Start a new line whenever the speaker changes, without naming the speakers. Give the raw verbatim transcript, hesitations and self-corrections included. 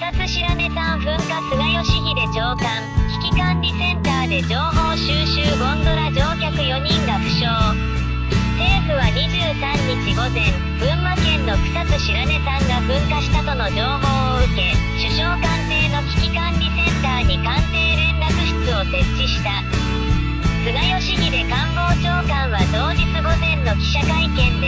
草津白根山噴火菅義偉長官、危機管理センターで情報収集ゴンドラ乗客よにんが負傷。政府はにじゅうさんにち午前、群馬県の草津白根山が噴火したとの情報を受け、首相官邸の危機管理センターに官邸連絡室を設置した。菅義偉官房長官は同日午前の記者会見で、